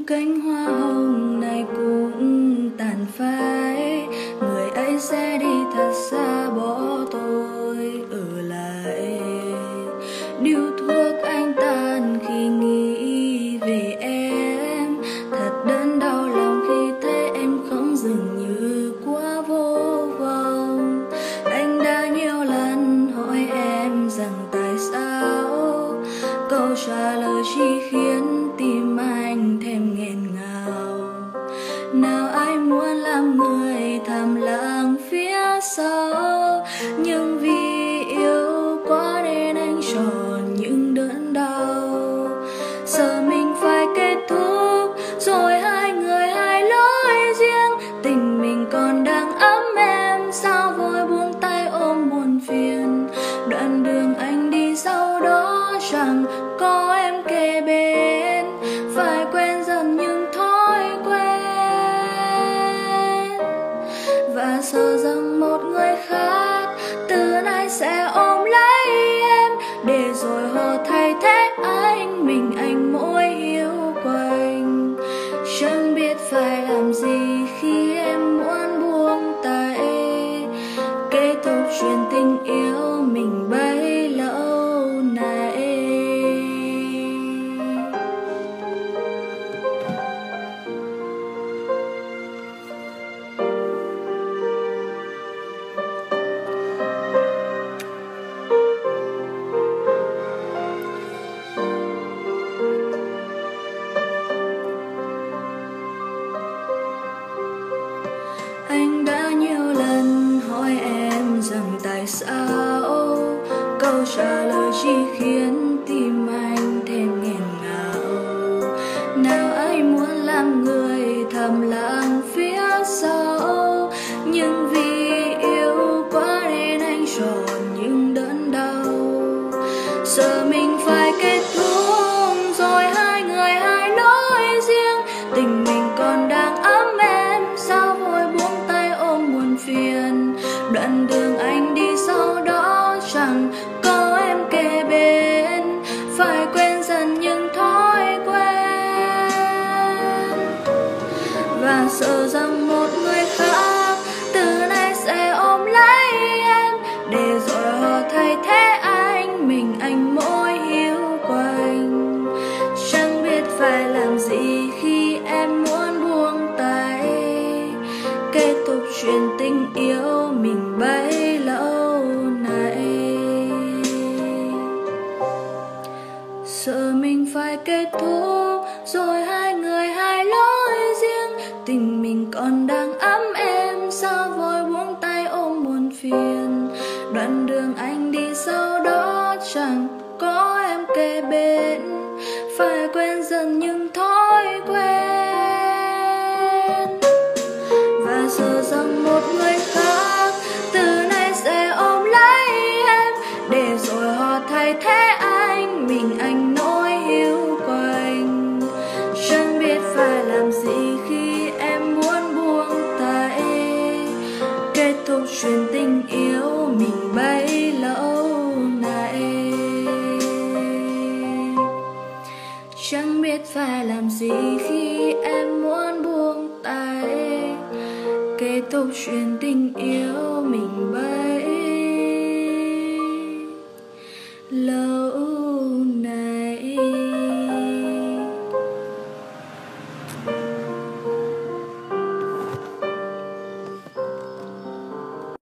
cánh hoa hồng này cũng tàn phai, người ấy sẽ đi thật xa bỏ tôi ở lại. Điếu thuốc anh tàn khi nghĩ về em, thật đớn đau lòng khi thấy em không dường như quá vô vọng. Anh đã nhiều lần hỏi em rằng tại sao, câu trả lời chỉ khiến tim anh thêm nghẹn ngào. Nào ai muốn làm người thầm lặng phía sau, nhưng vì yêu quá nên anh chọn những đớn đau. Giờ mình phải kết thúc rồi hai người hai lối riêng, tình mình còn đang ấm em sao vội buông tay ôm buồn phiền. Đoạn đường anh đi sau đó chẳng có em kề bên, phải quen dần những thói quen và sợ rằng một người khác từ nay sẽ ôm lấy em, để rồi họ thay thế anh, mình anh mỗi hiu quạnh. Chẳng biết phải làm gì khi em muốn buông tay, kết thúc chuyện tình yêu mình bấy lâu nay. Anh đã nhiều lần hỏi em rằng tại sao, câu trả lời chỉ khiến tim anh thêm nghẹn ngào. Nào ai muốn làm người thầm lặng phía sau, nhưng vì yêu quá nên anh chọn những đớn đau. Giờ mình phải kết thúc rồi hai người hai lối riêng, tình mình còn đang ấm em sao vội buông tay ôm buồn phiền. Đoạn đường anh đi sau đó chẳng có em kề bên, phải quen dần những thói quen và sợ rằng một người khác từ nay sẽ ôm lấy em, để rồi họ thay thế anh, mình anh mỗi hiu quạnh. Chẳng biết phải làm gì khi em muốn buông tay, kết thúc chuyện tình yêu mình bấy lâu nay. Sợ mình phải kết thúc rồi hai người hai lối riêng, tình mình còn đang ấm em sao vội buông tay ôm buồn phiền. Đoạn đường anh đi sau đó chẳng có em kề bên, phải quen dần những thói quen và sợ rằng một người khác từ nay sẽ ôm lấy em, để rồi họ thay thế anh, mình anh nỗi hiu quạnh. Chẳng biết phải làm gì khi em muốn buông tay, kết thúc chuyện tình yêu mình bấy lâu nay. Chẳng biết phải làm gì khi em muốn buông tay, kết thúc chuyện tình yêu mình bấy lâu.